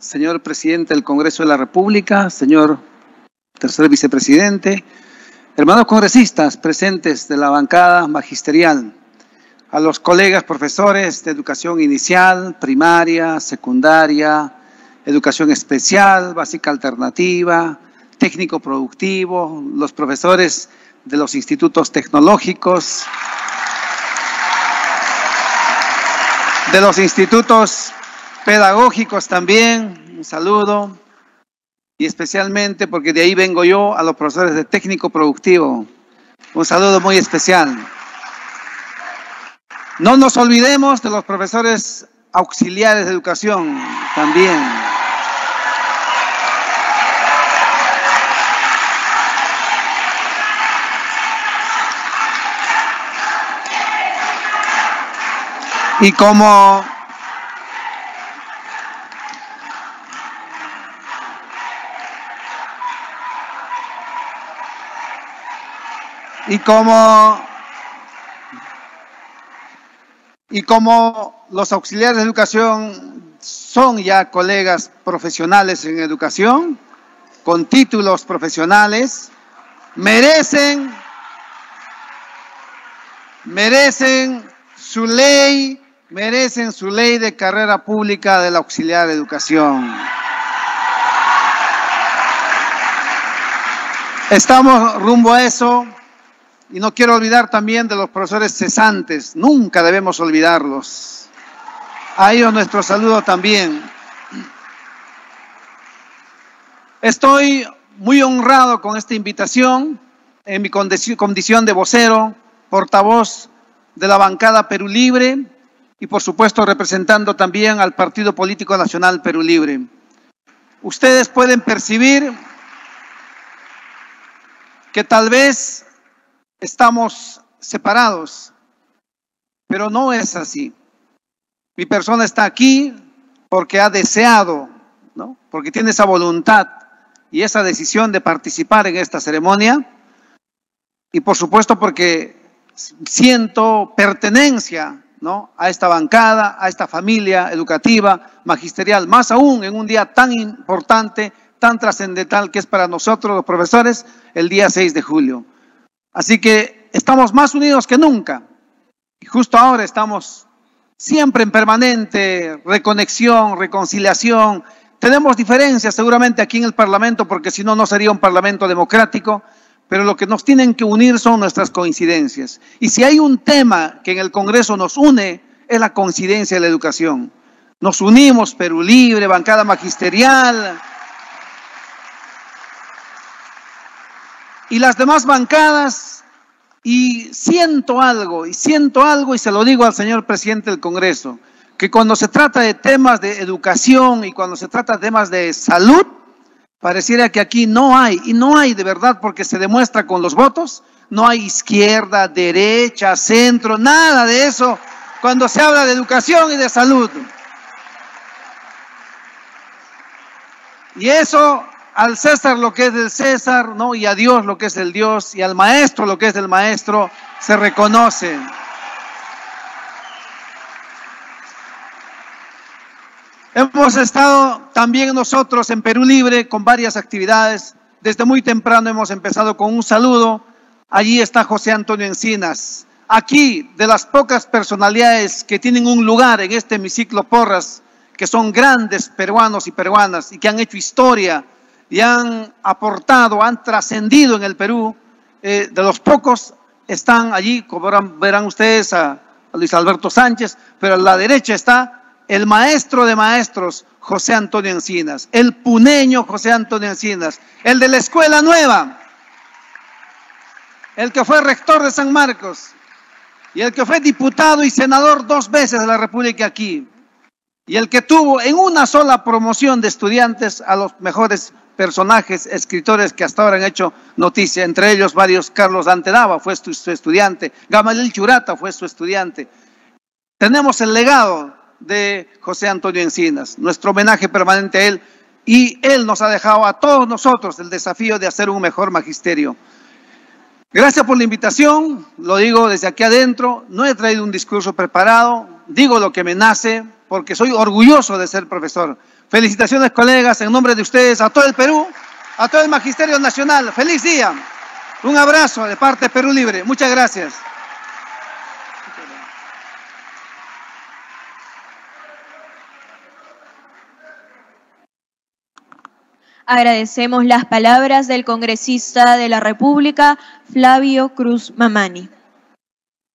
señor presidente del Congreso de la República, señor tercer vicepresidente, hermanos congresistas presentes de la bancada magisterial, a los colegas profesores de educación inicial, primaria, secundaria, educación especial, básica alternativa, técnico productivo, los profesores de los institutos tecnológicos, de los institutos pedagógicos también, un saludo, y especialmente, porque de ahí vengo yo, a los profesores de técnico productivo, un saludo muy especial. No nos olvidemos de los profesores auxiliares de educación también. Y como los auxiliares de educación son ya colegas profesionales en educación, con títulos profesionales, merecen su ley de carrera pública del auxiliar de educación. Estamos rumbo a eso. Y no quiero olvidar también de los profesores cesantes, nunca debemos olvidarlos. A ellos nuestro saludo también. Estoy muy honrado con esta invitación en mi condición de vocero, portavoz de la bancada Perú Libre y por supuesto representando también al Partido Político Nacional Perú Libre. Ustedes pueden percibir que tal vez estamos separados, pero no es así. Mi persona está aquí porque ha deseado, ¿no? Porque tiene esa voluntad y esa decisión de participar en esta ceremonia y por supuesto porque siento pertenencia, ¿no? A esta bancada, a esta familia educativa, magisterial, más aún en un día tan importante, tan trascendental que es para nosotros los profesores, el día 6 de julio. Así que estamos más unidos que nunca y justo ahora estamos siempre en permanente reconexión, reconciliación. Tenemos diferencias seguramente aquí en el Parlamento porque si no, no sería un Parlamento democrático, pero lo que nos tienen que unir son nuestras coincidencias. Y si hay un tema que en el Congreso nos une, es la coincidencia de la educación. Nos unimos, Perú Libre, bancada magisterial y las demás bancadas, y siento algo y se lo digo al señor presidente del Congreso, que cuando se trata de temas de educación y cuando se trata de temas de salud, pareciera que aquí no hay, y no hay de verdad porque se demuestra con los votos, no hay izquierda, derecha, centro, nada de eso cuando se habla de educación y de salud. Y eso, al César lo que es del César, ¿no? Y a Dios lo que es del Dios, y al maestro lo que es del maestro, se reconoce. Hemos estado también nosotros en Perú Libre con varias actividades. Desde muy temprano hemos empezado con un saludo. Allí está José Antonio Encinas. Aquí, de las pocas personalidades que tienen un lugar en este hemiciclo Porras, que son grandes peruanos y peruanas y que han hecho historia y han aportado, han trascendido en el Perú, de los pocos están allí, como verán ustedes a Luis Alberto Sánchez, pero a la derecha está el maestro de maestros, José Antonio Encinas, el puneño José Antonio Encinas, el de la Escuela Nueva, el que fue rector de San Marcos y el que fue diputado y senador 2 veces de la República aquí, y el que tuvo en una sola promoción de estudiantes a los mejores personajes, escritores que hasta ahora han hecho noticia, entre ellos varios. Carlos Dante Dava fue su estudiante, Gamaliel Churata fue su estudiante. Tenemos el legado de José Antonio Encinas, nuestro homenaje permanente a él, y él nos ha dejado a todos nosotros el desafío de hacer un mejor magisterio. Gracias por la invitación, lo digo desde aquí adentro, no he traído un discurso preparado, digo lo que me nace porque soy orgulloso de ser profesor. Felicitaciones, colegas, en nombre de ustedes, a todo el Perú, a todo el Magisterio Nacional. ¡Feliz día! Un abrazo de parte de Perú Libre. Muchas gracias. Agradecemos las palabras del congresista de la República, Flavio Cruz Mamani.